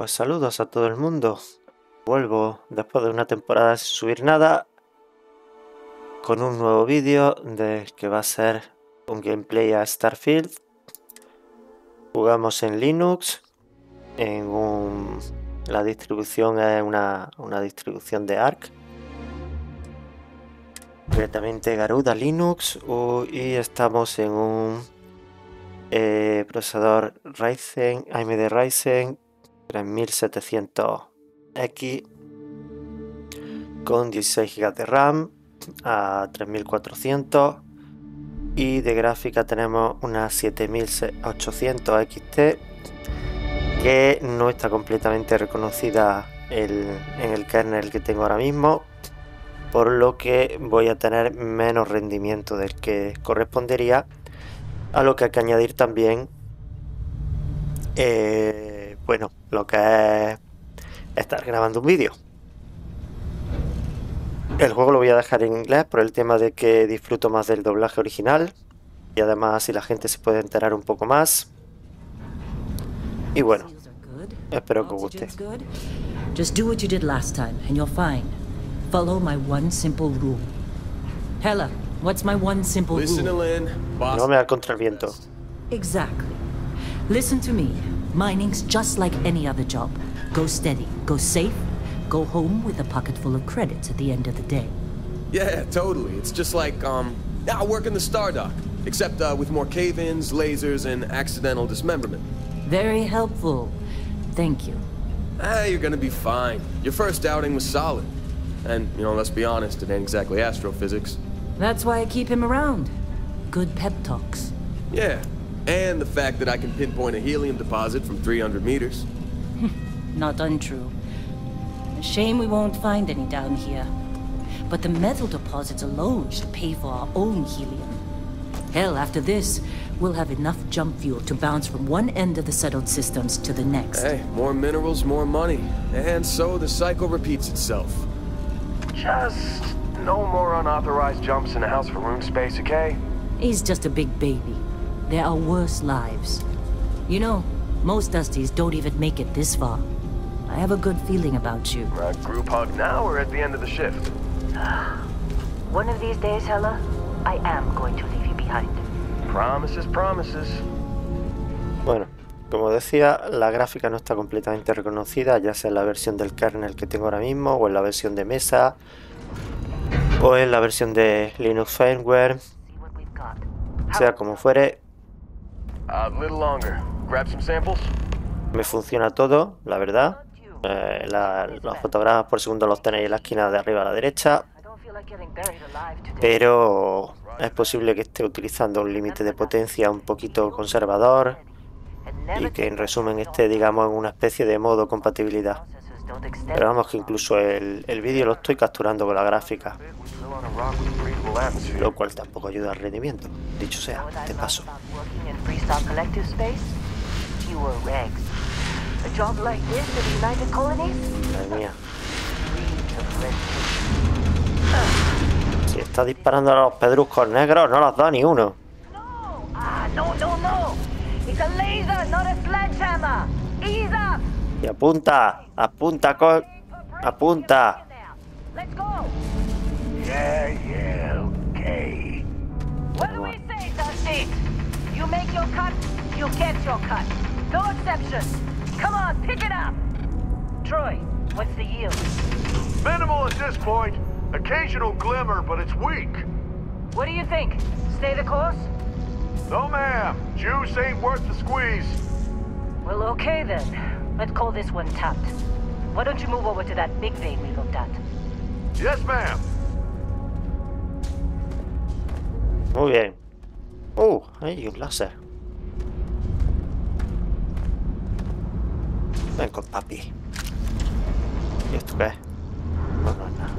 Pues saludos a todo el mundo. Vuelvo después de una temporada sin subir nada con un nuevo vídeo de que va a ser un gameplay a Starfield. Jugamos en Linux, la distribución es una distribución de Arc, concretamente Garuda Linux, y estamos en un procesador Ryzen, AMD Ryzen 3700X con 16 GB de RAM a 3400 y de gráfica tenemos una 7800 XT que no está completamente reconocida en el kernel que tengo ahora mismo, por lo que voy a tener menos rendimiento del que correspondería, a lo que hay que añadir también bueno, lo que es estar grabando un vídeo. El juego lo voy a dejar en inglés por el tema de que disfruto más del doblaje original y además así la gente se puede enterar un poco más. Y bueno, espero que os guste. Just do what you did last time and you're fine. Follow my one simple rule. Hella, what's my one simple rule? No me da contra el viento. Exactly. Listen to me. Mining's just like any other job. Go steady, go safe, go home with a pocket full of credits at the end of the day. Yeah, totally. It's just like, I work in the Stardock, except with more cave-ins, lasers, and accidental dismemberment. Very helpful. Thank you. You're gonna be fine. Your first outing was solid. And, you know, let's be honest, it ain't exactly astrophysics. That's why I keep him around. Good pep talks. Yeah, and the fact that I can pinpoint a helium deposit from 300 meters. Not untrue. A shame we won't find any down here. But the metal deposits alone should pay for our own helium. Hell, after this, we'll have enough jump fuel to bounce from one end of the settled systems to the next. Hey, more minerals, more money. And so the cycle repeats itself. Just no more unauthorized jumps in the house for room space, okay? He's just a big baby. There are worse lives. You know, most Dusties don't even make it this far. I have a good feeling about you. Group hug now or at the end of the shift? One of these days, Hella, I am going to leave you behind. Promises, promises. Bueno, como decía, la gráfica no está completamente reconocida, ya sea en la versión del kernel que tengo ahora mismo, o en la versión de mesa, o en la versión de Linux Firmware. Sea como fuere, A little longer. Grab some samples. me funciona todo, la verdad. Los fotogramas por segundo los tenéis en la esquina de arriba a la derecha, pero es posible que esté utilizando un límite de potencia un poquito conservador y que en resumen esté, digamos, en una especie de modo compatibilidad. Pero vamos, que incluso el vídeo lo estoy capturando con la gráfica, lo cual tampoco ayuda al rendimiento, dicho sea de paso. Madre mía. Si está disparando a los pedruscos negros, no los da ni uno. Y apunta, apunta, apunta. Yeah, okay. What do we say, Dusty? You make your cut, you get your cut. No exceptions. Come on, pick it up. Troy, what's the yield? Minimal at this point. Occasional glimmer, but it's weak. What do you think? Stay the course? No, ma'am. Juice ain't worth the squeeze. Well, okay then. Let's call this one tapped. Why don't you move over to that big vein we looked at? Yes, ma'am. Muy bien. Hay un láser. Ven con papi. ¿Y esto qué es? No, no es nada.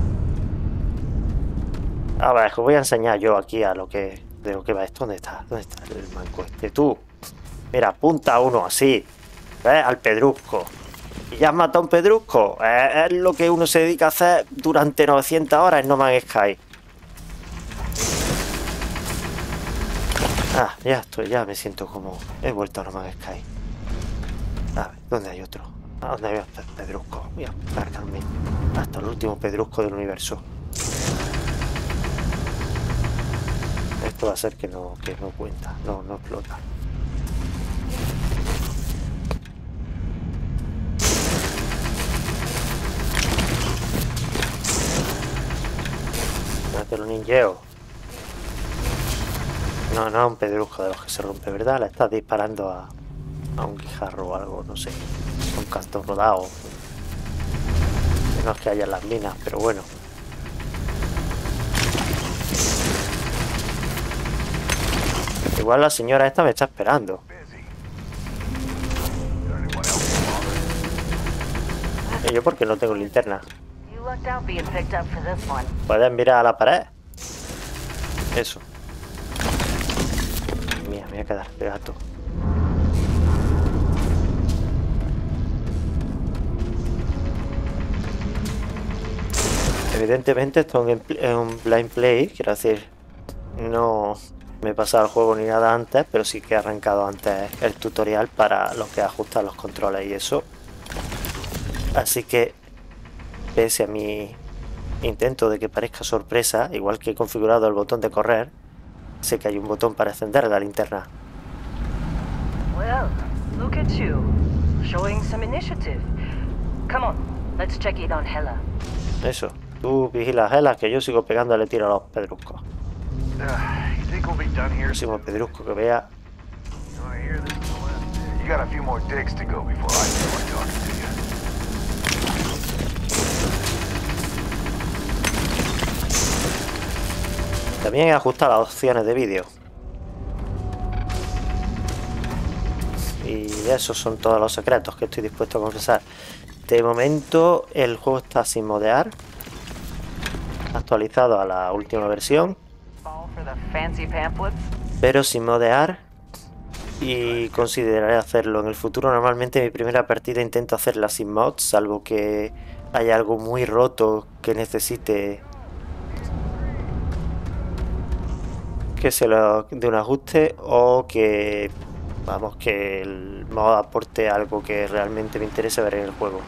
A ver, os voy a enseñar yo aquí de lo que va esto. ¿Dónde está? ¿Dónde está el manco este? Tú. Mira, apunta a uno así. ¿Ves? Al pedrusco. ¿Y ya has matado a un pedrusco? Es lo que uno se dedica a hacer durante 900 horas en No Man's Sky. Ah, ya estoy, ya me siento como... He vuelto a No Man's Sky. A ver, ¿dónde hay otro? ¿A dónde había pedrusco? Voy a cargarme hasta el último pedrusco del universo. Esto va a ser que no cuenta, no explota. Te lo ninjeo. No es un pedrusco de los que se rompe, ¿verdad? Le estás disparando a un guijarro o algo, no sé. Un canto rodado. No es que haya en las minas, pero bueno. Igual la señora esta me está esperando. ¿Y yo por qué no tengo linterna? ¿Puedes mirar a la pared? Eso. Mía, me voy a quedar pegado. Evidentemente esto es un blind play, quiero decir, no me he pasado el juego ni nada antes, pero sí que he arrancado antes el tutorial para lo que ajustan los controles y eso. Así que, pese a mi intento de que parezca sorpresa, igual que he configurado el botón de correr, sé que hay un botón para encender la linterna. Well, look at you, showing some initiative. Come on, let's check it on Hela. Eso, tú vigilas a Hela, que yo sigo pegándole tiro a los pedruscos. El próximo pedrusco que vea. También he ajustado las opciones de vídeo. Y esos son todos los secretos que estoy dispuesto a confesar. De momento el juego está sin modear, actualizado a la última versión, pero sin modear, y consideraré hacerlo en el futuro. Normalmente mi primera partida intento hacerla sin mods, salvo que haya algo muy roto que necesite que se lo de un ajuste, o que vamos, que el mod aporte algo que realmente me interese ver en el juego.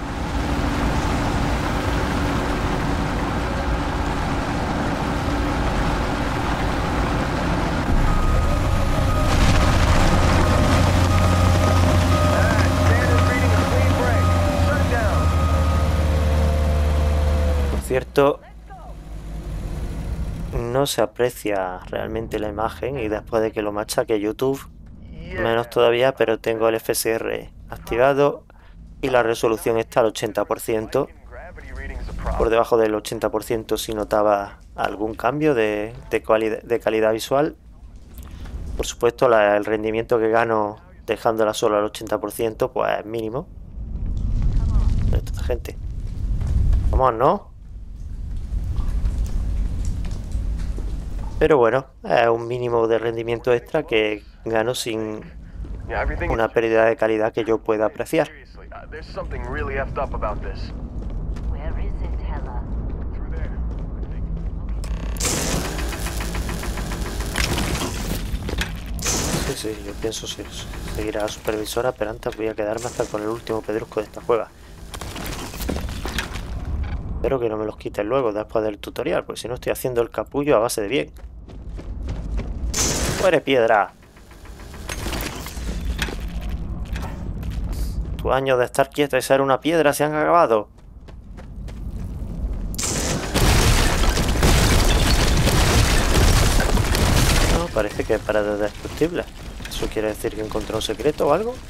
Por cierto, no se aprecia realmente la imagen, y después de que lo machaque YouTube, menos todavía, pero tengo el FSR activado y la resolución está al 80%. Por debajo del 80% si notaba algún cambio de calidad visual. Por supuesto, el rendimiento que gano dejándola solo al 80% pues es mínimo. Esta gente, vamos, ¿no? Pero bueno, es un mínimo de rendimiento extra que gano sin una pérdida de calidad que yo pueda apreciar. Sí, yo pienso seguir a la supervisora, pero antes voy a quedarme hasta con el último pedrusco de esta juega. Espero que no me los quiten luego después del tutorial, porque si no estoy haciendo el capullo a base de bien. ¡Muere, piedra! Tus años de estar quieta y ser una piedra se han acabado. No, parece que es para destructible. ¿Eso quiere decir que encontró un secreto o algo?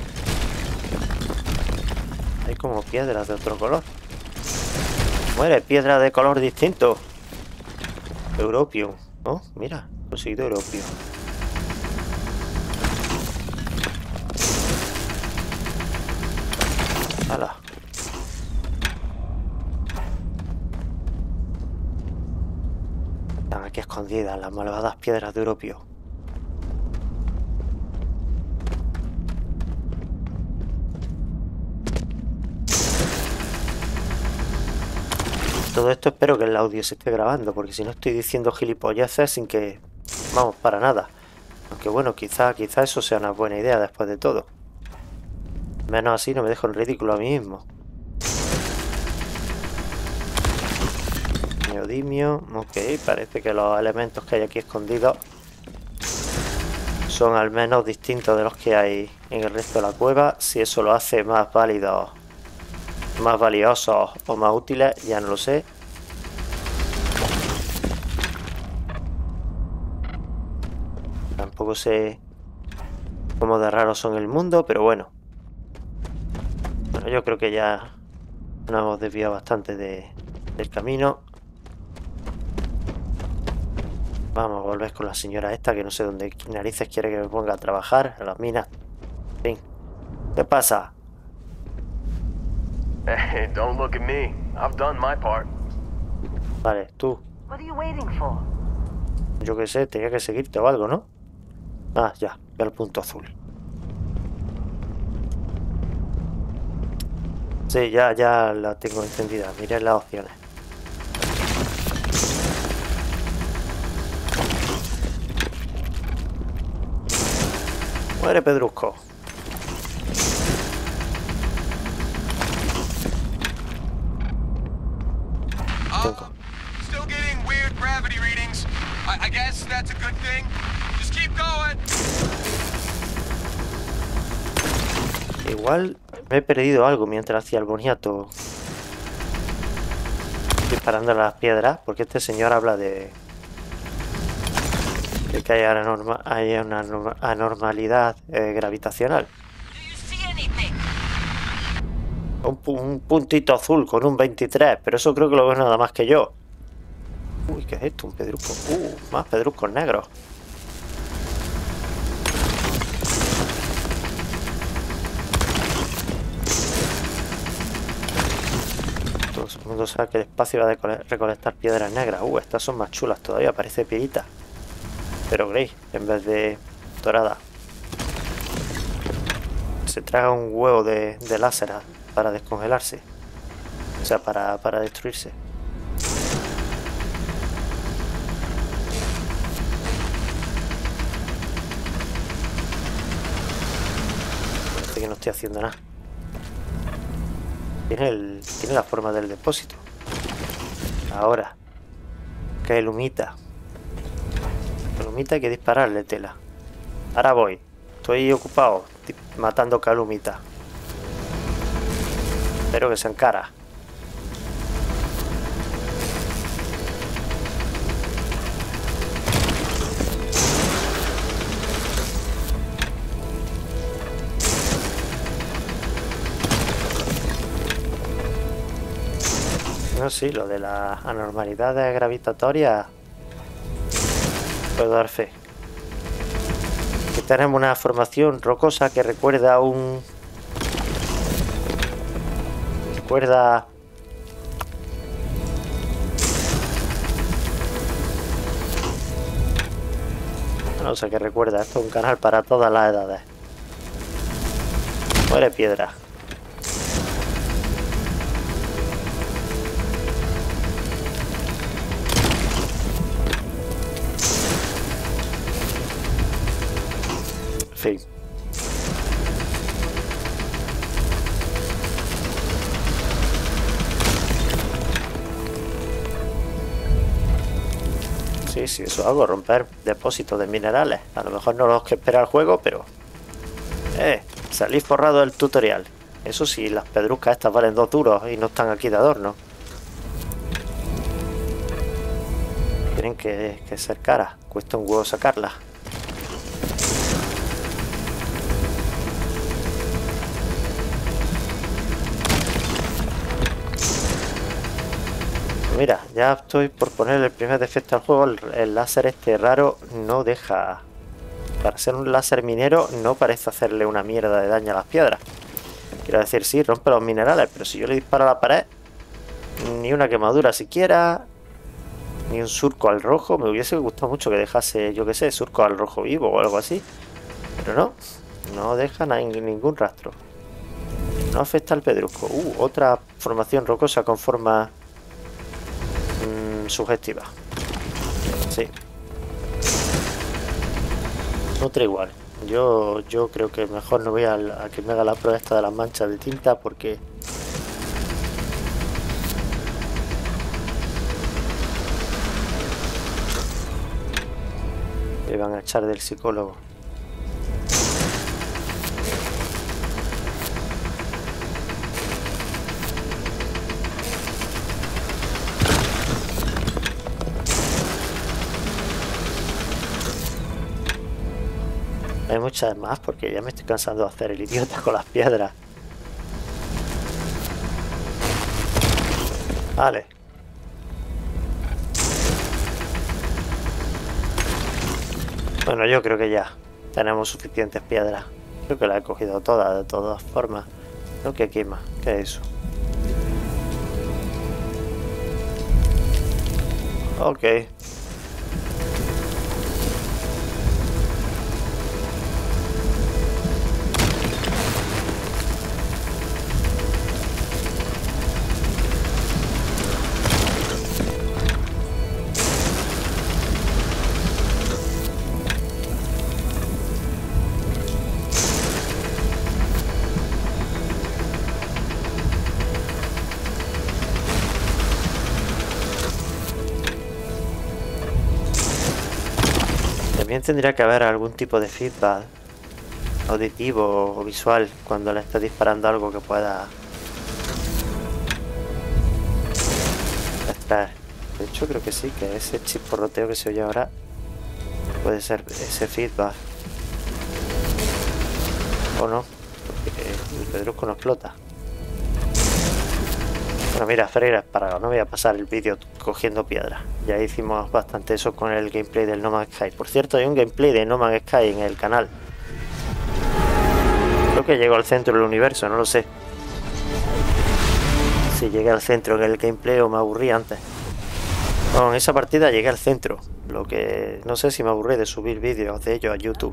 Hay como piedras de otro color. Muere, piedra de color distinto. Europium. Oh, mira, he conseguido Europium. ¡Hala! Están aquí escondidas las malvadas piedras de Europio. Todo esto espero que el audio se esté grabando, porque si no estoy diciendo gilipolleces sin que... vamos, para nada. Aunque bueno, quizá eso sea una buena idea después de todo. Menos así no me dejo en ridículo a mí mismo. Neodimio. Ok, parece que los elementos que hay aquí escondidos son al menos distintos de los que hay en el resto de la cueva. Si eso lo hace más válidos, más valiosos o más útiles, ya no lo sé. Tampoco sé cómo de raros son el mundo, pero bueno. Bueno, yo creo que ya nos hemos desviado bastante del camino. Vamos a volver con la señora esta, que no sé dónde narices quiere que me ponga a trabajar, a las minas. En fin. ¿Qué pasa? Hey, don't look at me. I've done my part. Vale, tú. What are you waiting for? Yo qué sé, tenía que seguirte o algo, ¿no? Ah, ya, ve al punto azul. Sí, ya la tengo encendida. Miré las opciones. Muere, pedrusco. Still getting weird gravity readings. I guess that's a good thing. Just keep going. Igual me he perdido algo mientras hacía el boniato disparando a las piedras, porque este señor habla de que hay una anormalidad gravitacional. Un puntito azul con un 23, pero eso creo que lo veo nada más que yo. Uy, ¿qué es esto? Un pedrusco. Más pedruscos negros. Todo el mundo sabe que el espacio va a recolectar piedras negras. Estas son más chulas todavía, parece pirita. Pero gris, en vez de dorada. Se traga un huevo de láser para descongelarse. O sea, para destruirse. Parece que no estoy haciendo nada. Tiene la forma del depósito. Ahora. Que lumita. Calumita hay que dispararle, tela. Ahora voy. Estoy ocupado matando calumita. Espero que se encara. No, sí, lo de las anormalidades gravitatorias puedo dar fe. Aquí tenemos una formación rocosa que recuerda a un... No sé qué recuerda. Esto es un canal para todas las edades. Muere piedra. Fin. Sí, eso hago, romper depósitos de minerales. A lo mejor no los que espera el juego, pero... salí forrado del tutorial. Eso sí, las pedruscas estas valen 2 duros y no están aquí de adorno. Tienen que ser caras. Cuesta un huevo sacarlas. Mira, ya estoy por poner el primer defecto al juego. El láser este raro no deja... Para ser un láser minero no parece hacerle una mierda de daño a las piedras. Quiero decir, sí, rompe los minerales, pero si yo le disparo a la pared, ni una quemadura siquiera, ni un surco al rojo. Me hubiese gustado mucho que dejase, yo qué sé, surco al rojo vivo o algo así. Pero no deja ningún rastro. No afecta al pedrusco. Otra formación rocosa con forma... sugestiva. Sí. Otra igual. Yo creo que mejor no voy a que me haga la prueba esta de las manchas de tinta porque... me van a echar del psicólogo. Hay muchas más porque ya me estoy cansando de hacer el idiota con las piedras. Vale. Bueno, yo creo que ya tenemos suficientes piedras. Creo que las he cogido todas, de todas formas. Creo que aquí hay más. ¿Qué es eso? Ok. También tendría que haber algún tipo de feedback auditivo o visual cuando le estés disparando algo que pueda extraer. De hecho creo que sí, que ese chisporroteo que se oye ahora puede ser ese feedback. O no, porque el pedrusco no explota. Bueno, mira, Freire Espárrago, no voy a pasar el vídeo cogiendo piedras. Ya hicimos bastante eso con el gameplay del No Man's Sky. Por cierto, hay un gameplay de No Man's Sky en el canal. Creo que llegó al centro del universo, no lo sé. Si llegué al centro en el gameplay o me aburrí antes. Bueno, en esa partida llegué al centro. Lo que no sé si me aburrí de subir vídeos de ello a YouTube.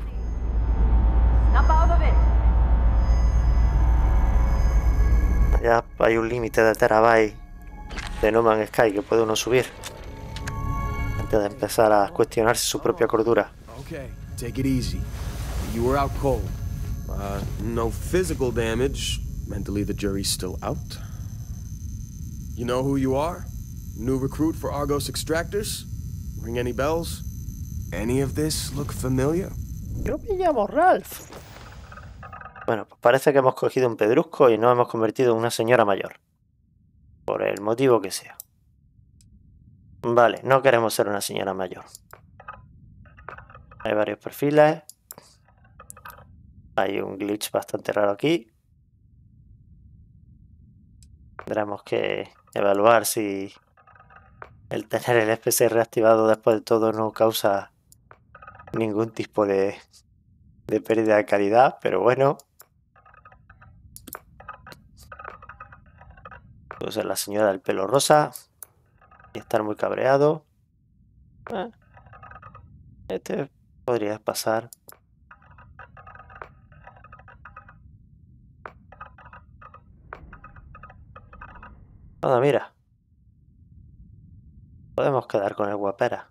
Ya hay un límite de terabytes de No Man's Sky que puede uno subir antes de empezar a cuestionarse su propia cordura. Okay, take it easy. You were out cold. No physical damage. Mentally, the jury's still out. You know who you are? New recruit for Argos Extractors? Ring any bells? Any of this look familiar? Yo me llamo Ralph. Bueno, pues parece que hemos cogido un pedrusco y nos hemos convertido en una señora mayor. Por el motivo que sea. Vale, no queremos ser una señora mayor. Hay varios perfiles. Hay un glitch bastante raro aquí. Tendremos que evaluar si el tener el FPS reactivado después de todo no causa ningún tipo de pérdida de calidad, pero bueno. Puede ser la señora del pelo rosa y estar muy cabreado. Este podría pasar. Anda, mira. Podemos quedar con el guapera.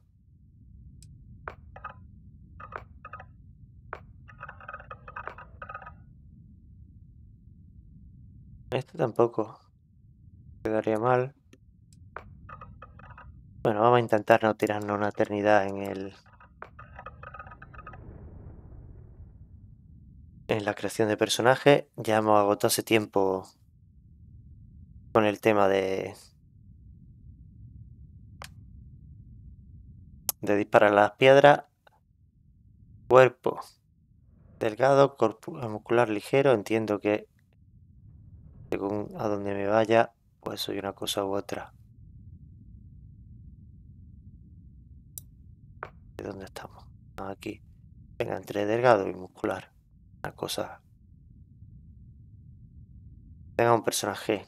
Este tampoco quedaría mal. Bueno, vamos a intentar no tirarnos una eternidad en la creación de personajes. Ya hemos agotado ese tiempo con el tema de disparar las piedras. Cuerpo delgado, muscular ligero. Entiendo que según a donde me vaya, pues soy una cosa u otra. ¿De dónde estamos? Aquí. Venga, entre delgado y muscular. Una cosa. Tenga un personaje.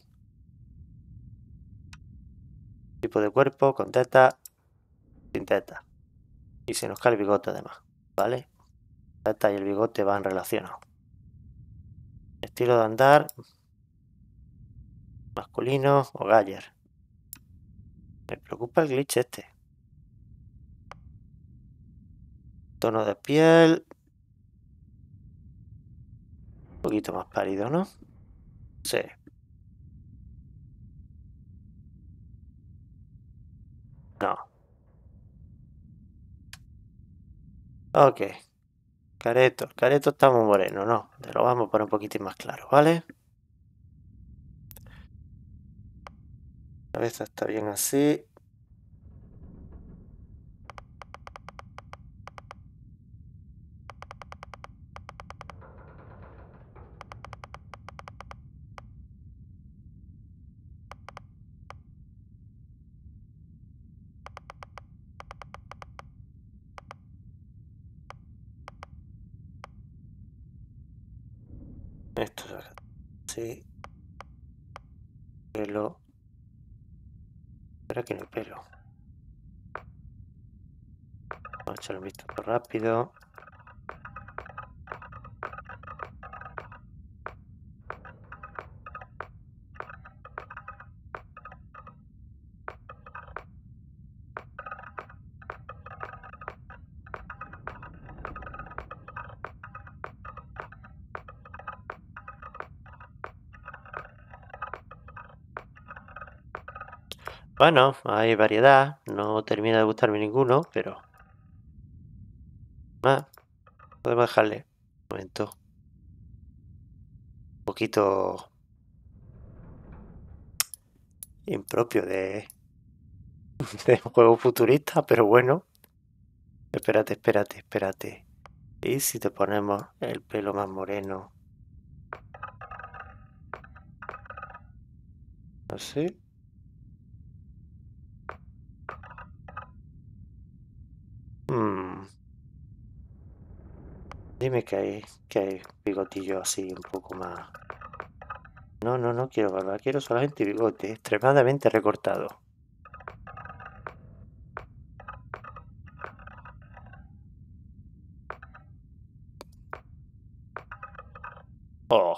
Tipo de cuerpo, con teta, sin teta. Y se nos cae el bigote además, ¿vale? La teta y el bigote van relacionados. Estilo de andar. Masculino o galler. Me preocupa el glitch este. Tono de piel. poquito más pálido, ¿no? Sí. No. Ok. Careto. Careto está muy moreno, ¿no? Te lo vamos a poner un poquitín más claro, ¿vale? La cabeza está bien así. Esto es así. Pelo. Espera que no hay pelo. Vamos a echar un vistazo rápido. Bueno, hay variedad. No termina de gustarme ninguno, pero... podemos dejarle un momento. Un poquito... impropio de un juego futurista, pero bueno. Espérate. ¿Y si te ponemos el pelo más moreno? ¿Así? Dime que hay bigotillo así un poco más... No quiero barba, quiero solamente bigote, extremadamente recortado. Oh.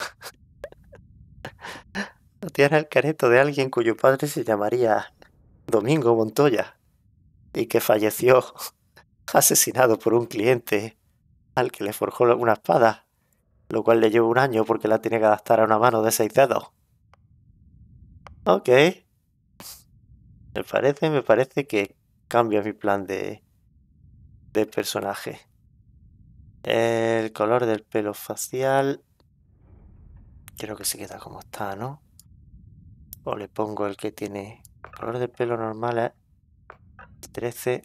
Tienes el careto de alguien cuyo padre se llamaría Domingo Montoya y que falleció asesinado por un cliente al que le forjó una espada, lo cual le llevó un año porque la tiene que adaptar a una mano de 6 dedos. Ok. Me parece que cambia mi plan de personaje. El color del pelo facial creo que se queda como está, ¿no? O le pongo el que tiene... El color del pelo normal es 13.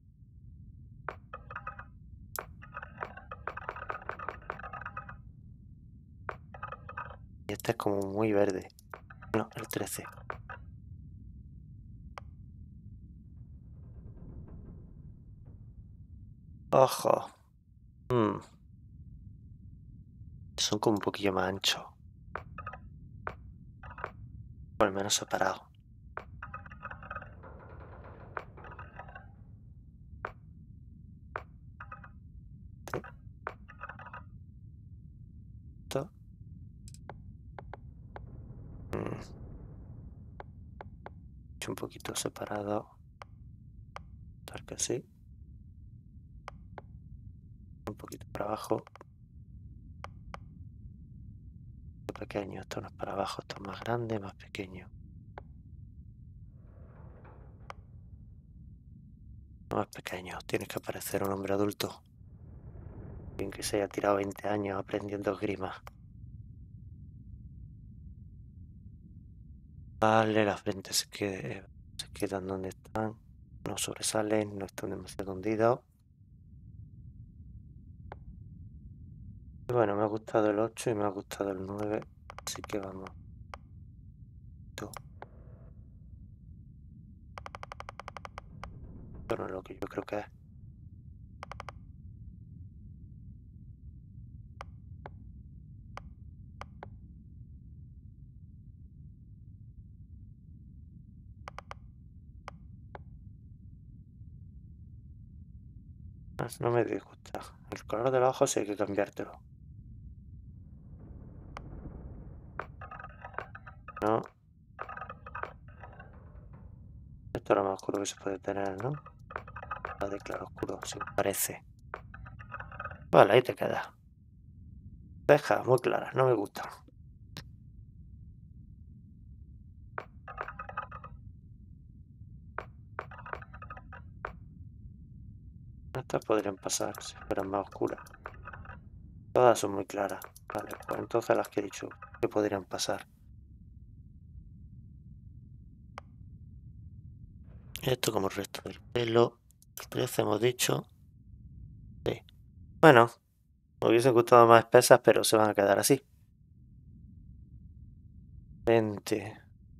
Y este es como muy verde. No, el 13. Ojo. Son como un poquillo más anchos. O al menos separados. Esto. Un poquito separado. Tal que así. Un poquito para abajo. Pequeño, esto no es para abajo, esto es más grande, más pequeño. Más pequeño, tienes que parecer un hombre adulto. Bien que se haya tirado 20 años aprendiendo esgrima. Vale, las frente se quedan donde están. No sobresalen, no están demasiado hundidos. Y bueno, me ha gustado el 8 y me ha gustado el 9. Así que vamos. Esto no es lo que yo creo que es. No me disgusta. El color de los ojos sí hay que cambiártelo. No. Esto es lo más oscuro que se puede tener, ¿no? La de claro oscuro, si me parece. Vale, ahí te queda. Cejas muy claras, no me gustan. Estas podrían pasar si fueran más oscuras. Todas son muy claras. Vale, pues entonces las que he dicho que podrían pasar. Esto como el resto del pelo. El 13 hemos dicho. Sí. Bueno, me hubiesen gustado más espesas, pero se van a quedar así. 20.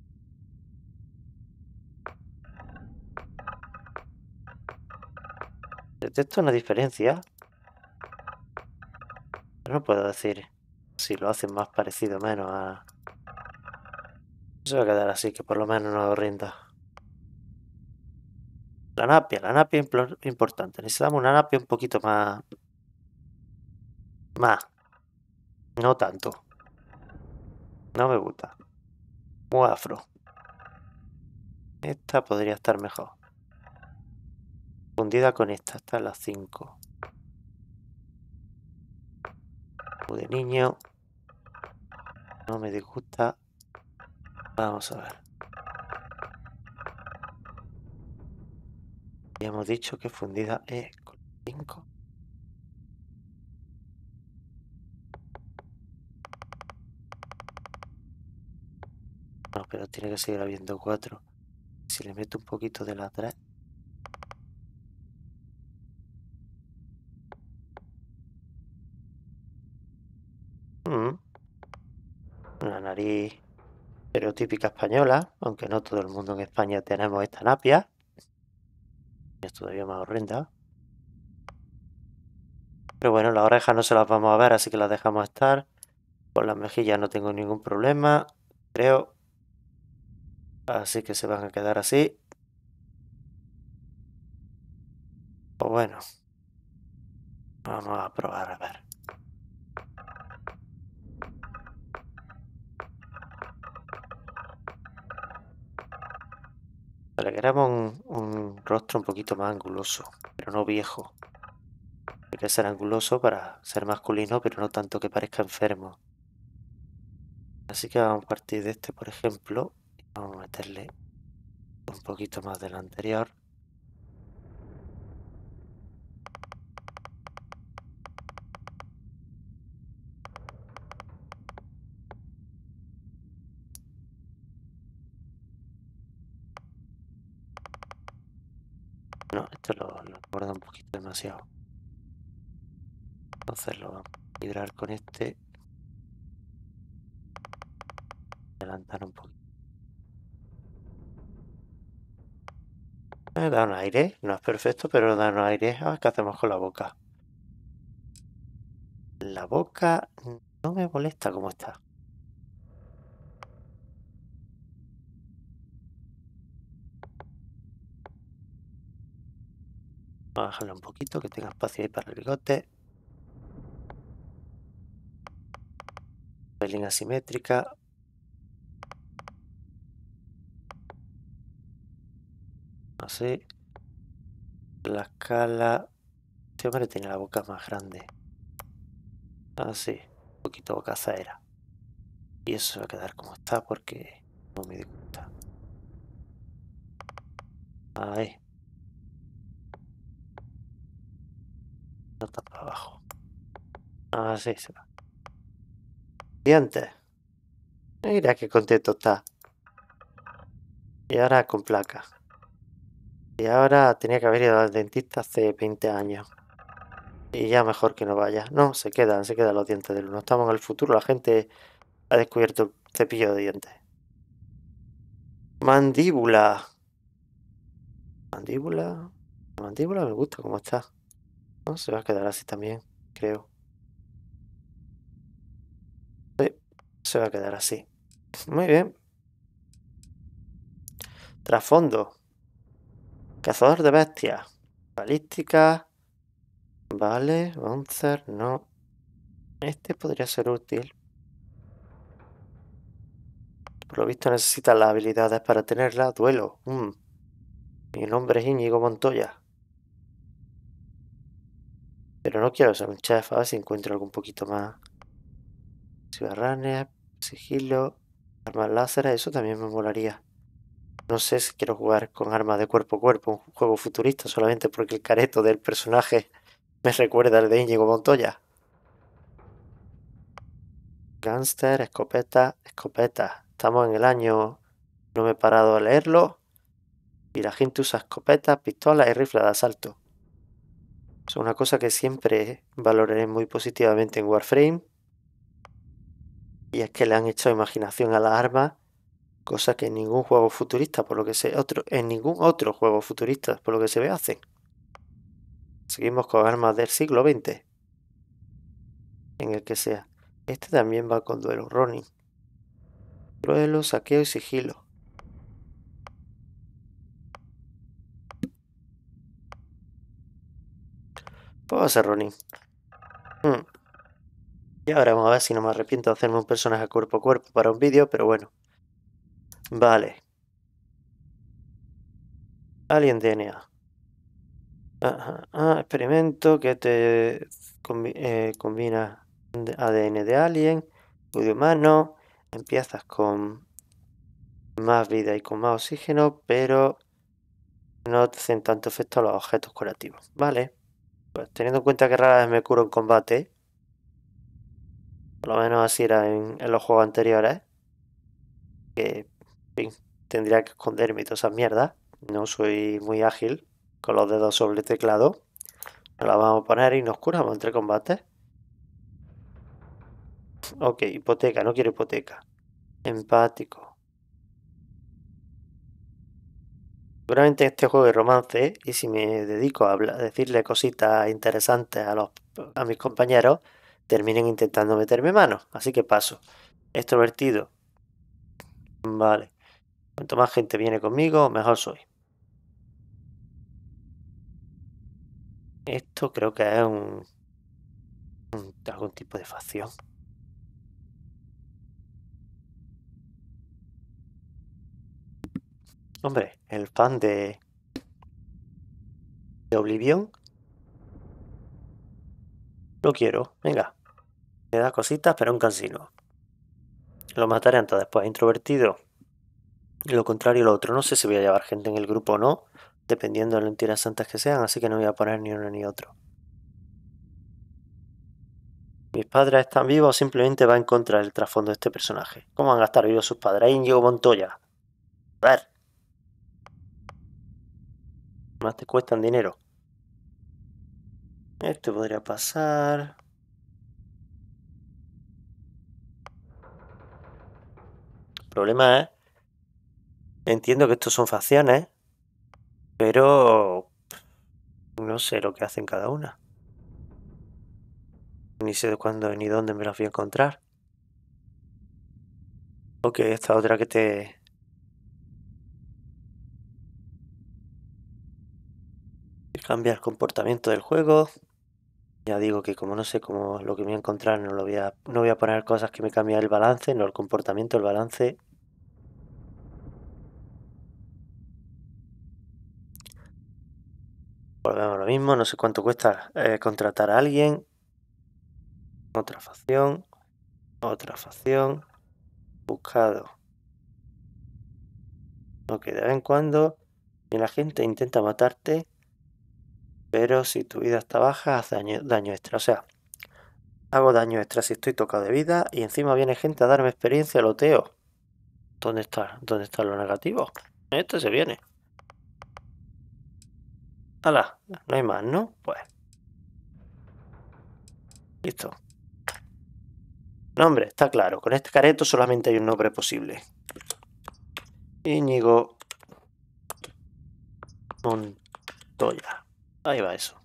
Detecto una diferencia. Pero no puedo decir si lo hacen más parecido o menos a... Se va a quedar así, que por lo menos no rinda. La napia es importante. Necesitamos una napia un poquito más... No tanto. No me gusta. Muy afro. Esta podría estar mejor. Fundida con esta. Esta es la 5. De niño. No me disgusta. Vamos a ver. Ya hemos dicho que fundida es con 5. No, pero tiene que seguir habiendo 4. Si le meto un poquito de la 3. Una nariz estereotípica española, aunque no todo el mundo en España tenemos esta napia. Es todavía más horrenda. Pero bueno, las orejas no se las vamos a ver, así que las dejamos estar. Con las mejillas no tengo ningún problema, creo. Así que se van a quedar así. Pues bueno. Vamos a probar a ver. Le queremos un rostro un poquito más anguloso, pero no viejo. Hay que ser anguloso para ser masculino, pero no tanto que parezca enfermo. Así que vamos a partir de este, por ejemplo. Vamos a meterle un poquito más del anterior. No, esto lo guarda un poquito demasiado. Entonces lo vamos a hidrar con este. Adelantar un poquito. Da un aire, no es perfecto, pero da un aire. A ver qué hacemos con la boca. La boca no me molesta como está. Vamos a bajarla un poquito, que tenga espacio ahí para el bigote. Pelín asimétrica. Así. La escala. Este hombre tiene la boca más grande. Así. Un poquito boca azaera. Y eso va a quedar como está porque no me disgusta. Ahí. No está para abajo. Así se va. Dientes. Mira qué contento está. Y ahora con placa. Y ahora tenía que haber ido al dentista hace 20 años. Y ya mejor que no vaya. No, se quedan los dientes del uno. Estamos en el futuro, la gente ha descubierto el cepillo de dientes. Mandíbula. Mandíbula. La mandíbula me gusta como está. No, se va a quedar así también, creo. Sí, se va a quedar así. Muy bien. Trasfondo. Cazador de bestias. Balística. Vale, Bouncer, no. Este podría ser útil. Por lo visto necesita las habilidades para tenerla. Duelo. Mi nombre es Íñigo Montoya. Pero no quiero ser un chef. A ver si encuentro algo un poquito más. Ciberrunner, sigilo, armas láseres, eso también me molaría. No sé si quiero jugar con armas de cuerpo a cuerpo, un juego futurista, solamente porque el careto del personaje me recuerda al de Íñigo Montoya. Gangster, escopeta, escopeta. Estamos en el año... No me he parado a leerlo. Y la gente usa escopetas, pistolas y rifles de asalto. Es una cosa que siempre valoraré muy positivamente en Warframe. Y es que le han echado imaginación a las armas, cosa que en ningún juego futurista, por lo que se en ningún otro juego futurista, por lo que se ve, hacen. Seguimos con armas del siglo XX, en el que sea. Este también va con duelo, Ronin. Duelo, saqueo y sigilo. Puedo hacer Ronin. Y ahora vamos a ver si no me arrepiento de hacerme un personaje cuerpo a cuerpo para un vídeo, pero bueno. Vale. Alien DNA. Experimento que te combina ADN de alien, de humano. Empiezas con más vida y con más oxígeno, pero no te hacen tanto efecto a los objetos curativos. Vale. Pues teniendo en cuenta que rara vez me curo en combate, por lo menos así era en los juegos anteriores, que en fin, tendría que esconderme y todas esas mierdas. No soy muy ágil con los dedos sobre el teclado. Nos la vamos a poner y nos curamos entre combates. Ok, hipoteca, no quiero hipoteca. Empático. Seguramente este juego de romance, y si me dedico a decirle cositas interesantes a mis compañeros, terminen intentando meterme mano. Así que paso. Extrovertido. Vale. Cuanto más gente viene conmigo, mejor soy. Esto creo que es algún tipo de facción. Hombre, el fan de Oblivion. Lo quiero, venga. Me da cositas, pero un cansino. Lo mataré antes después. Introvertido. Y lo contrario, lo otro. No sé si voy a llevar gente en el grupo o no, dependiendo de lo interesantes que sean, así que no voy a poner ni uno ni otro. ¿Mis padres están vivos o simplemente va en contra del trasfondo de este personaje? ¿Cómo van a estar vivos sus padres? Ahí Íñigo Montoya. A ver. Más te cuestan dinero. Esto podría pasar. El problema es... Entiendo que estos son facciones, pero... No sé lo que hacen cada una. Ni sé de cuándo ni dónde me las voy a encontrar. Ok, esta otra que te... cambia el comportamiento del juego. Ya digo que como no sé cómo lo que me voy a encontrar, no voy a poner cosas que me cambien el balance, no el comportamiento, el balance. Volvemos a lo mismo, no sé cuánto cuesta contratar a alguien. Otra facción. Buscado. Ok, de vez en cuando la gente intenta matarte, pero si tu vida está baja, hace daño extra. O sea, hago daño extra si estoy tocado de vida y encima viene gente a darme experiencia loteo. ¿Dónde está? ¿Dónde está lo negativo? Este se viene. ¡Hala! No hay más, ¿no? Pues. Listo. Nombre, está claro. Con este careto solamente hay un nombre posible. Íñigo Montoya. Ahí va eso.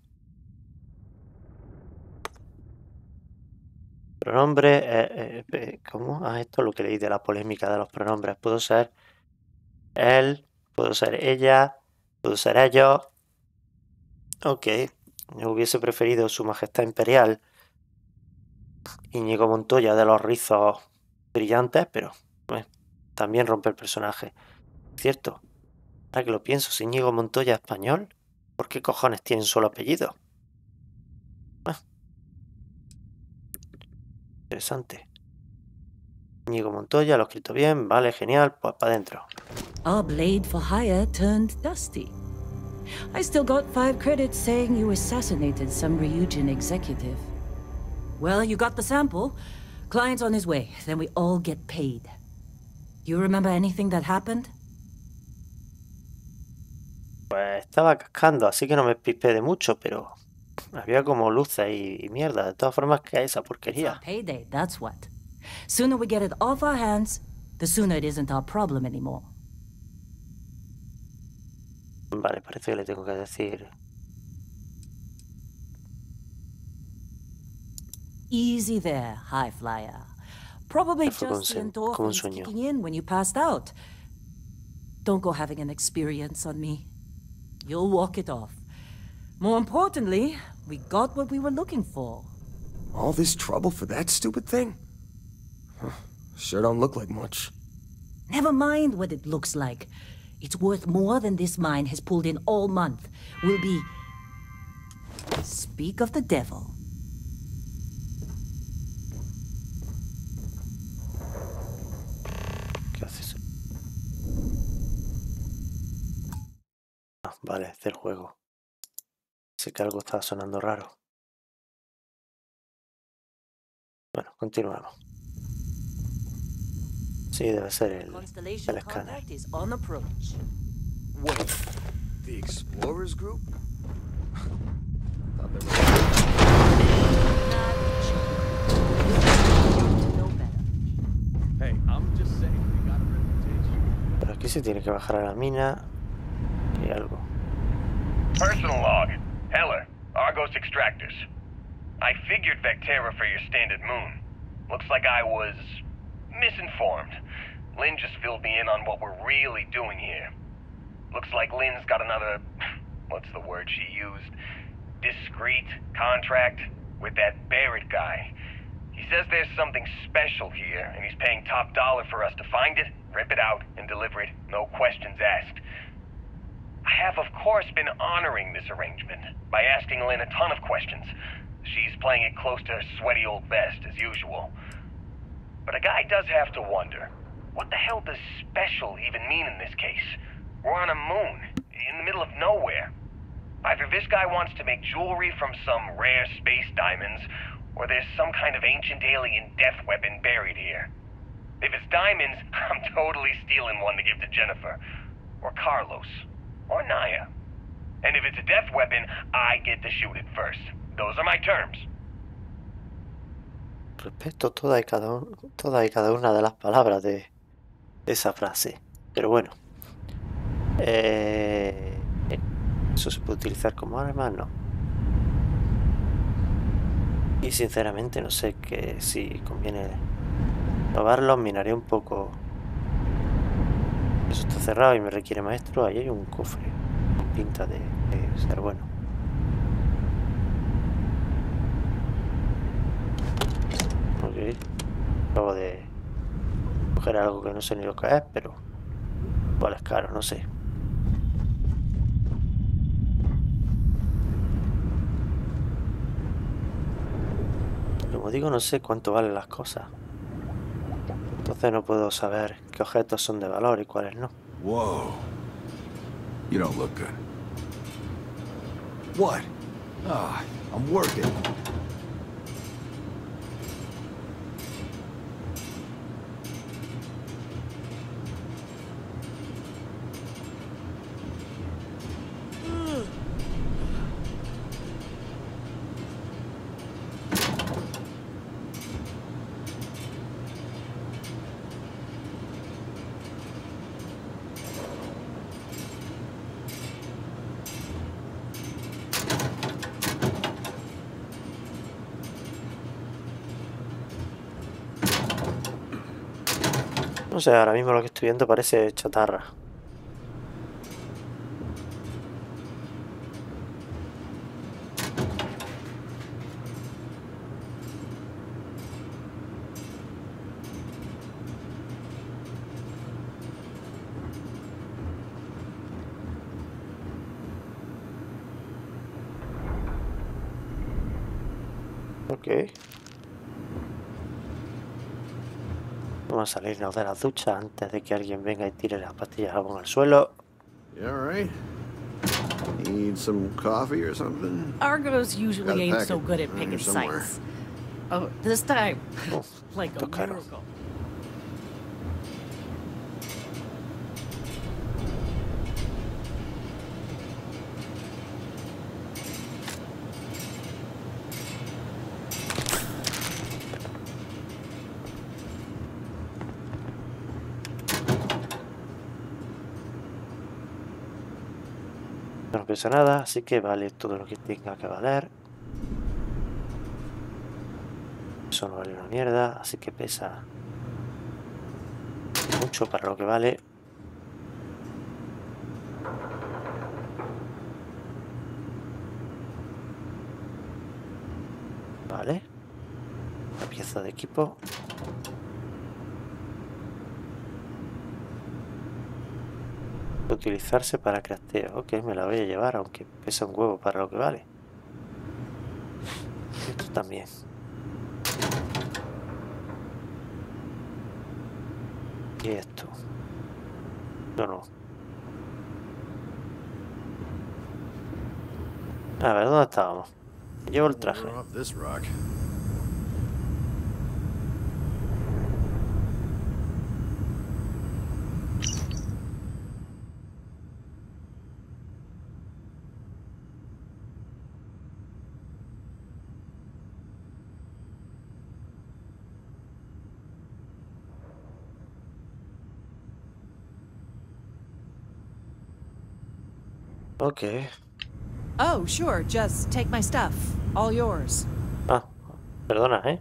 Pronombre. ¿Cómo? Esto es lo que leí de la polémica de los pronombres. Puedo ser él, puedo ser ella, puedo ser ellos. Ok. Yo hubiese preferido Su Majestad Imperial Íñigo Montoya de los rizos brillantes, pero también rompe el personaje. ¿Cierto? Ahora que lo pienso, si Íñigo Montoya es español, ¿por qué cojones tiene un solo apellido? Interesante. Íñigo Montoya, lo he escrito bien, vale, genial, pues para adentro. Our blade for hire turned dusty. I still got 5 credits saying you assassinated some Ryujin executive. Well, you got the sample. Client's on his way, then we all get paid. You remember anything that happened? Pues estaba cascando, así que no me pispé de mucho, pero había como luces y mierda. De todas formas, que esa It's porquería. our payday, that's what. Sooner we get it off our hands, the sooner it isn't our problem anymore. Vale, parece que le tengo que decir. Easy there, high flyer. Probably Fue como just the un como un endorphins sueño. kicking in when you passed out. Don't go having an experience on me. You'll walk it off. More importantly, we got what we were looking for. All this trouble for that stupid thing? Huh, sure don't look like much. Never mind what it looks like. It's worth more than this mine has pulled in all month. Will be... Speak of the devil. ¿Qué haces? Ah, vale, es del juego. Sé que algo estaba sonando raro. Bueno, continuamos. Sí, debe ser el Constellation escáner. contact is on approach. Wait, the Explorers group? Thought they were... Hey, I'm just saying we got a reputation. Pero aquí se tiene que bajar a la mina y algo. Personal log. Heller, Argos Extractors. I figured Vectera for your standard moon. Looks like I was misinformed. Lynn just filled me in on what we're really doing here. Looks like Lynn's got another, what's the word she used? Discreet contract with that Barrett guy. He says there's something special here, and he's paying top dollar for us to find it, rip it out, and deliver it, no questions asked. I have, of course, been honoring this arrangement by asking Lynn a ton of questions. She's playing it close to her sweaty old vest, as usual. But a guy does have to wonder, what the hell does special even mean in this case? We're on a moon, in the middle of nowhere. Either this guy wants to make jewelry from some rare space diamonds, or there's some kind of ancient alien death weapon buried here. If it's diamonds, I'm totally stealing one to give to Jennifer, or Carlos, or Naya. And if it's a death weapon, I get to shoot it first. Those are my terms. Respeto toda y cada una de las palabras de esa frase. Pero bueno. ¿Eso se puede utilizar como arma? No. Y sinceramente no sé si conviene probarlo. Minaré un poco. Eso está cerrado y me requiere maestro. Ahí hay un cofre con pinta de ser bueno. Ok. Acabo de coger algo que no sé ni lo que es, pero igual es caro, no sé. Como digo, no sé cuánto valen las cosas. Entonces no puedo saber qué objetos son de valor y cuáles no. Whoa. You don't look good. What? Ah, I'm working. No sé, ahora mismo lo que estoy viendo parece chatarra. Ok. Vamos a salirnos de la ducha antes de que alguien venga y tire las pastillas de jabón al suelo. You all right? Need some coffee or something? Argos Got usually a ain't so packet good at around picking here somewhere. sites. Oh, this time, like a esto es caro. miracle. No pesa nada, así que vale todo lo que tenga que valer. Eso no vale una mierda, así que pesa mucho para lo que vale. Vale. La pieza de equipo. Utilizarse para crafteo. Ok, me la voy a llevar, aunque pesa un huevo para lo que vale. Esto también. ¿Y esto? No. A ver, ¿dónde estábamos? Llevo el traje. We're off this rock. Ok. Oh, sure. Just take my stuff. All yours. Ah, perdona, ¿eh?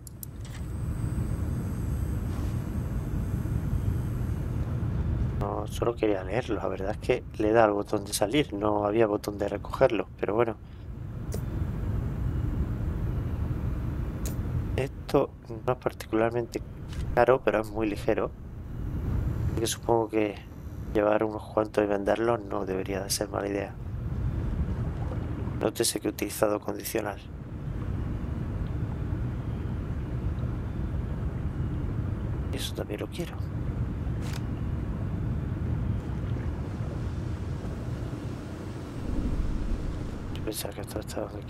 No, solo quería leerlo. La verdad es que le da al botón de salir. No había botón de recogerlo, pero bueno. Esto no es particularmente caro, pero es muy ligero. Así que supongo que llevar unos cuantos y venderlos no debería de ser mala idea. Nótese que he utilizado condicional. Y eso también lo quiero. Yo pensaba que esto estaba aquí.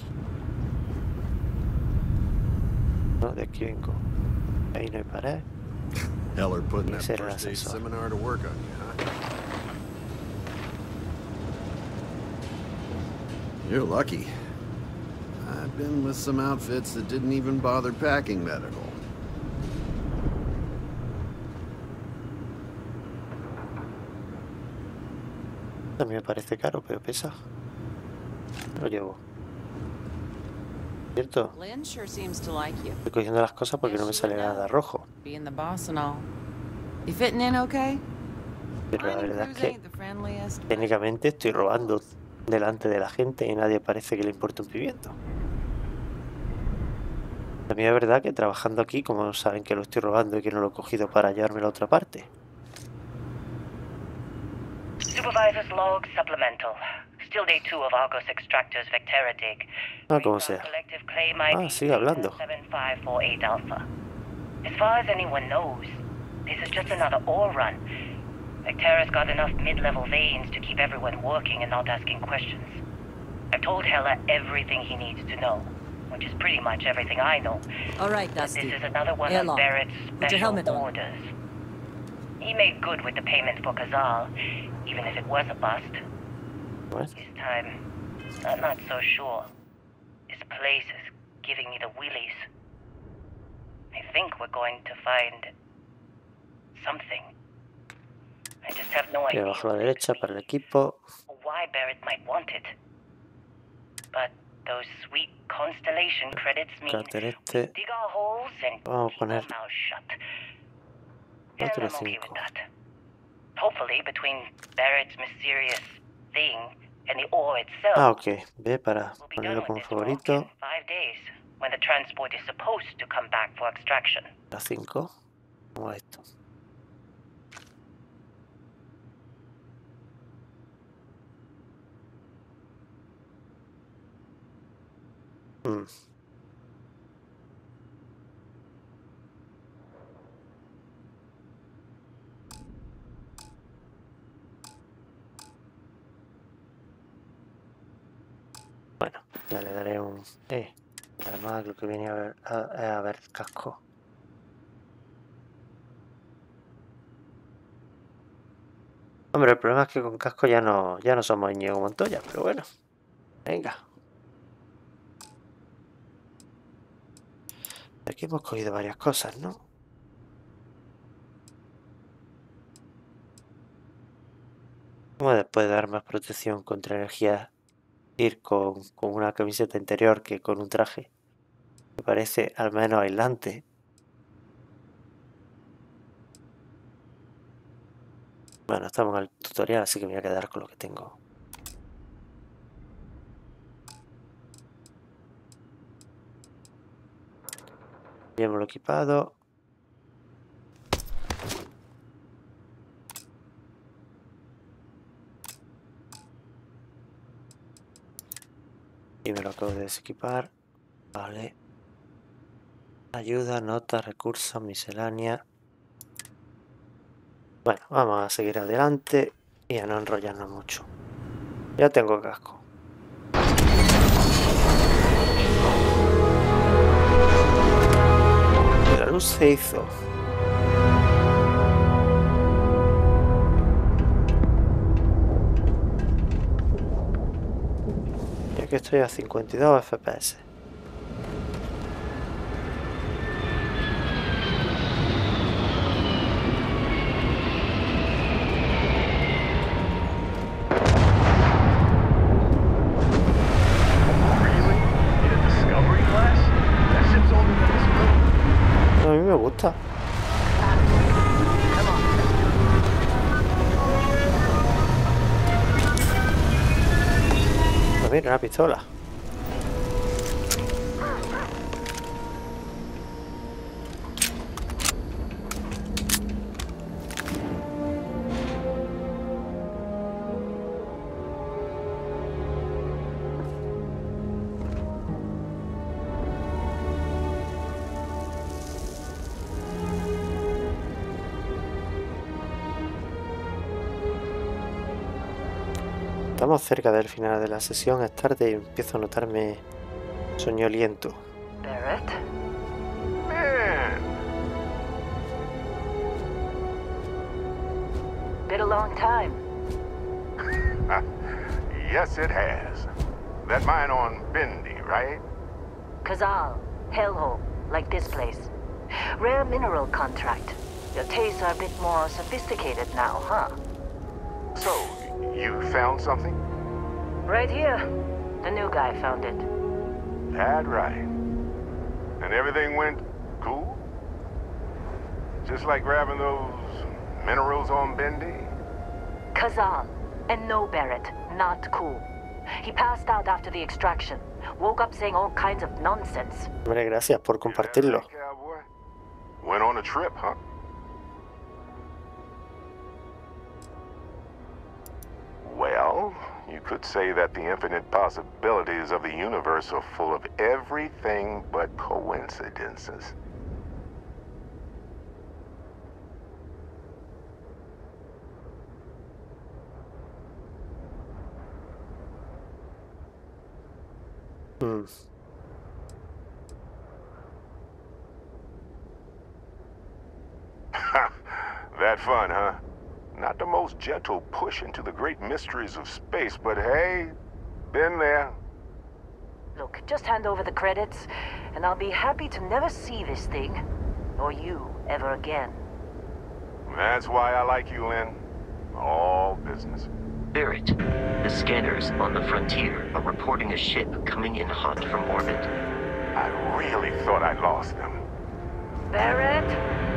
No, de aquí vengo. Ahí no hay pared. Heller putting that Ese era el first aid ascensor. seminar to work on you, huh? You're lucky. I've been with some outfits that didn't even bother packing medical. También me parece caro, pero pesa. Lo llevo. ¿Cierto? Lynn sure seems to like you. Estoy cogiendo las cosas porque no me sale nada rojo. Being the boss and all. You fitting in okay? Pero la Finding verdad es crews que ain't the friendliest, but técnicamente estoy robando delante de la gente y nadie parece que le importe un pimiento. También es verdad que trabajando aquí, como saben que lo estoy robando y que no lo he cogido para llevarme a la otra parte. Supervisor's log supplemental. Still day 2 of Argos Extractors Vectera dig. Ah, como sea. Collective claim ID Ah, sigue hablando. 7548 Alpha. As far as anyone knows, this is just another ore run. Vectera's got enough mid-level veins to keep everyone working and not asking questions. I've told Heller everything he needs to know, which is pretty much everything I know. All right, But Dusty. this is another one Airlock. of Barrett's Put your special helmet on. orders. He made good with the payment for Kazal, even if it was a bust. What? This time, I'm not so sure. This place is giving me the willies. I think we're going to find something. I just have no Y idea abajo a la what it derecha could para el be, equipo. or why Barrett might want it. But those sweet Constellation credits mean Cráter we este. dig our holes and Vamos a keep our poner mouths shut. And otro I'm okay 5. with that. Hopefully, between Barrett's mysterious thing and the ore itself, Ah, ok. Ve para we'll be done ponerlo with como this rock favorito. in 5 days, when the transport is supposed to come back for extraction. La 5. Como esto. Mm. Además lo que viene a ver es a ver el casco. Hombre, el problema es que con casco ya no somos Íñigo Montoya, pero bueno. Venga. Aquí hemos cogido varias cosas, ¿no? ¿Cómo después de dar más protección contra energía ir con una camiseta interior que con un traje? Me parece al menos aislante. Bueno, estamos en el tutorial, así que me voy a quedar con lo que tengo. Llevémoslo equipado. Y me lo acabo de desequipar. Vale. Ayuda, notas, recursos, miscelánea. Bueno, vamos a seguir adelante y a no enrollarnos mucho. Ya tengo casco. La luz se hizo. Ya que estoy a 52 FPS. A mí me gusta. Pues mira, una pistola. Estamos cerca del final de la sesión, es tarde y empiezo a notarme soñoliento. Barrett? Man, Been a long time. Yes, it has. That mine on Bendy, right? Kazal, hellhole, like this place. Rare mineral contract. Your tastes are a bit more sophisticated now, huh? So, you found something? Right here. The new guy found it. That right. And everything went cool? Just like grabbing those minerals on Bendy? Kazal. And no Barrett. Not cool. He passed out after the extraction. Woke up saying all kinds of nonsense. Hombre, gracias por compartirlo. Cowboy? Went on a trip, huh? Well, you could say that the infinite possibilities of the universe are full of everything but coincidences. That fun, huh? Not the most gentle push into the great mysteries of space, but hey, been there. Look, just hand over the credits, and I'll be happy to never see this thing, or you, ever again. That's why I like you, Lynn. All business. Barrett, the scanners on the frontier are reporting a ship coming in hot from orbit. I really thought I lost them. Barrett?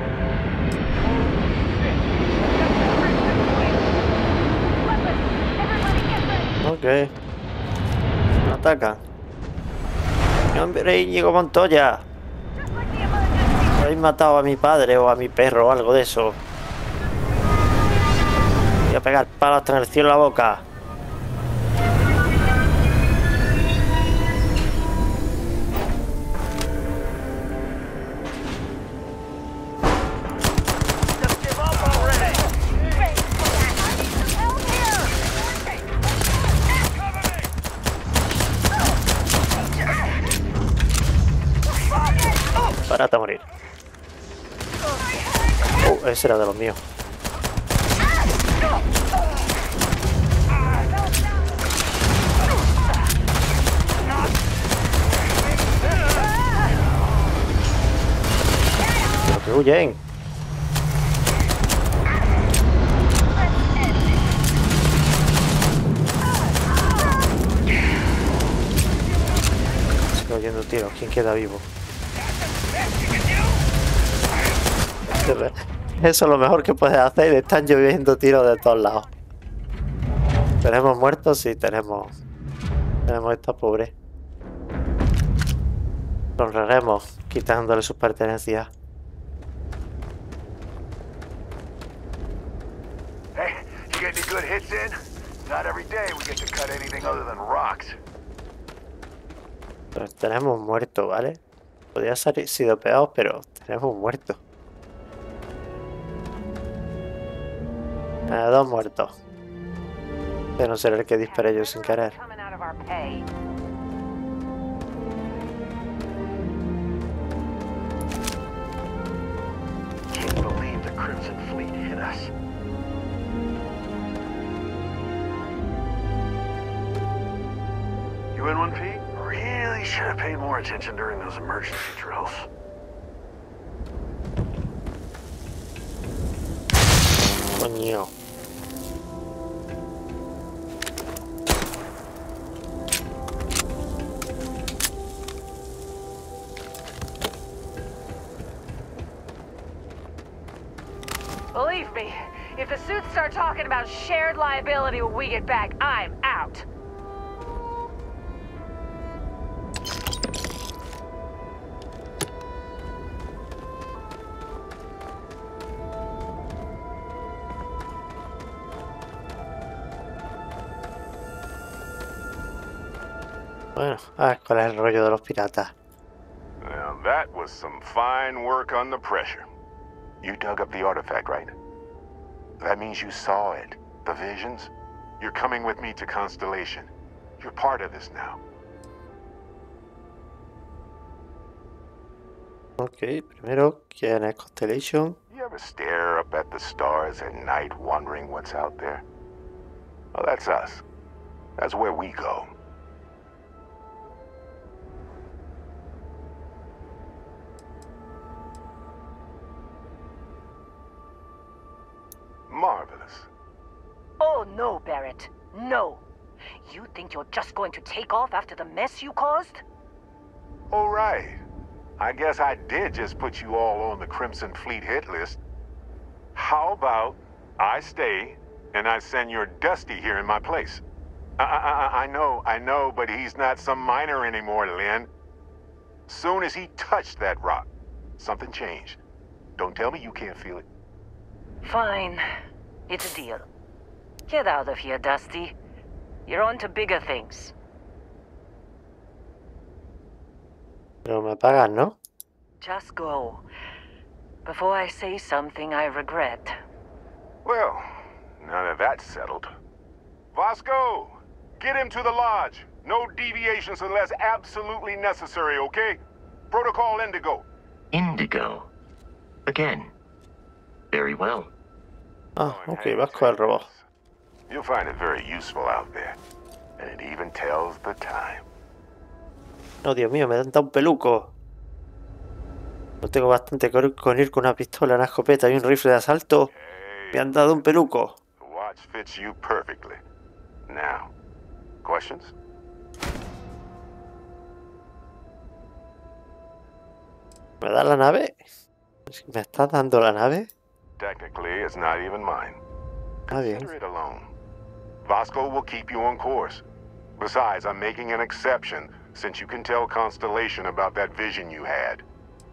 Ok. Me atacan. Hombre, Íñigo Montoya. Habéis matado a mi padre o a mi perro o algo de eso. Voy a pegar palos hasta en el cielo en la boca. Ese era de los míos. Pero que huyen. Sigo oyendo tiros. ¿Quién queda vivo? Eso es lo mejor que puedes hacer. Están lloviendo tiros de todos lados. ¿Tenemos muertos? Sí, tenemos esta pobre. Lo honraremos quitándole sus pertenencias. Hey, you get any good hits in? Not every day we get to cut anything other than rocks. Pero tenemos muertos, ¿vale? Podría haber sido peor, pero tenemos muertos. 2 muertos. De no ser el que disparé yo sin querer. Can't believe the Crimson Fleet hit us. You in one, Pete? Really should have paid more attention during those emergency drills. Coño. Believe me, if the suits start talking about shared liability when we get back, I'm out. Bueno, a ver cuál es el rollo de los piratas. Well, that was some fine work under pressure. You dug up the artifact, right? That means you saw it. The visions? You're coming with me to Constellation. You're part of this now. Ok, primero, ¿quién es Constellation? You ever stare up at the stars at night wondering what's out there? Well, that's us. That's where we go. Marvelous. Oh no, Barrett. No. You think you're just going to take off after the mess you caused? All right. I guess I did just put you all on the Crimson Fleet hit list. How about I stay and I send your Dusty here in my place? I know, but he's not some miner anymore, Lynn. Soon as he touched that rock, something changed. Don't tell me you can't feel it. Fine. It's a deal. Get out of here, Dusty. You're on to bigger things. Pero me pagan, ¿no? Just go. Before I say something I regret. Well, now that that's settled. Vasco, get him to the lodge. No deviations unless absolutely necessary, okay? Protocol Indigo. Indigo. Again. Very well. Ah, ok, Vasco el robot. You'll find it very useful out there. And it even tells the time. No, Dios mío, me dan tan peluco. No tengo bastante con ir con una pistola, una escopeta y un rifle de asalto. Me han dado un peluco. The watch fits you perfectly. Now, questions? ¿Me da la nave? ¿Me estás dando la nave? Technically, it's not even mine. Ah, bien. Consider it a loan. Vasco will keep you on course. Besides, I'm making an exception since you can tell Constellation about that vision you had.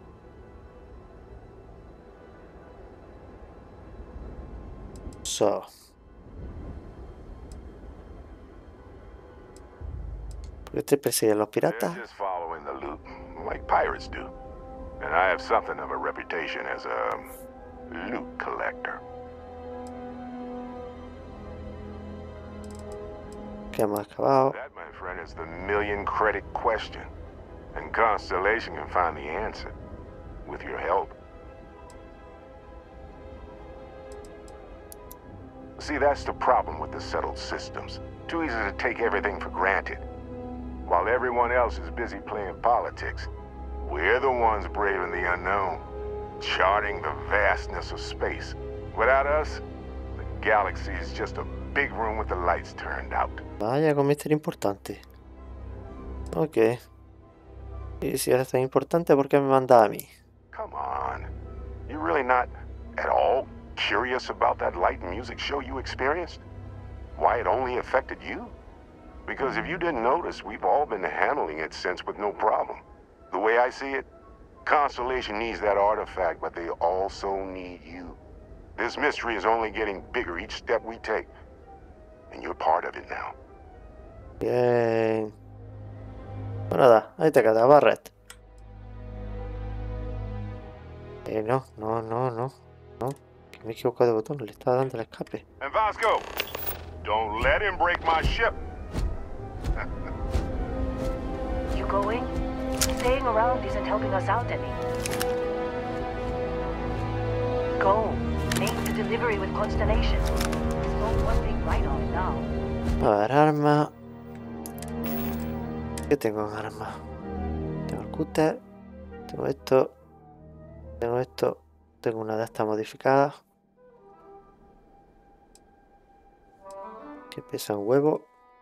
So. ¿Por qué te persiguen los piratas? They're just following the loot, like pirates do. And I have something of a reputation as a loot collector. Que hemos acabado. That, my friend, is the million credit question. And Constellation can find the answer. With your help. See, that's the problem with the settled systems. Too easy to take everything for granted. While everyone else is busy playing politics, we're the ones braving the unknown, charting the vastness of space. Without us, the galaxy is just a big room with the lights turned out. Vaya, con misterio importante. Ok. Y si es tan importante, ¿por qué me manda a mí? Come on. You're really not at all curious about that light and music show you experienced? Why it only affected you? Because if you didn't notice, we've all been handling it since with no problem. The way I see it, Constellation needs that artifact, but they also need you. This mystery is only getting bigger each step we take. And you're part of it now. Bien. Pues nada, ahí te queda, Barret. No. Que me he equivocado de botón, le estaba dando el escape. And Vasco, don't let him break my ship. You going? Staying around isn't helping us out any. Go. Make the delivery with Constellation. It's not one big write-off now. A ver, arma. ¿Qué tengo en arma? Tengo el cúter. Tengo esto. Tengo esto. Tengo una de estas modificadas. Que pesa un huevo.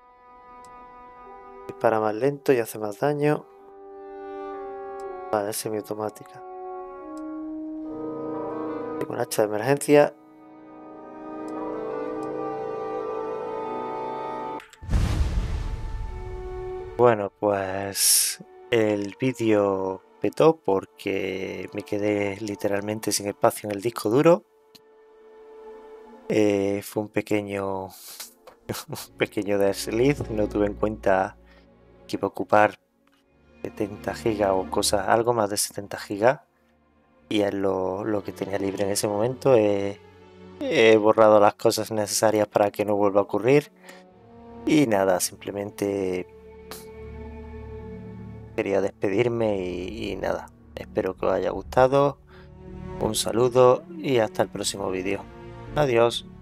Dispara más lento y hace más daño. Vale, es semiautomática. Tengo un hacha de emergencia. Bueno, pues el vídeo petó porque me quedé literalmente sin espacio en el disco duro. Fue un pequeño desliz, no tuve en cuenta que iba a ocupar 70 gigas o cosas, algo más de 70 gigas, y es lo que tenía libre en ese momento. He borrado las cosas necesarias para que no vuelva a ocurrir y nada, simplemente quería despedirme y nada, espero que os haya gustado, un saludo y hasta el próximo vídeo. Adiós.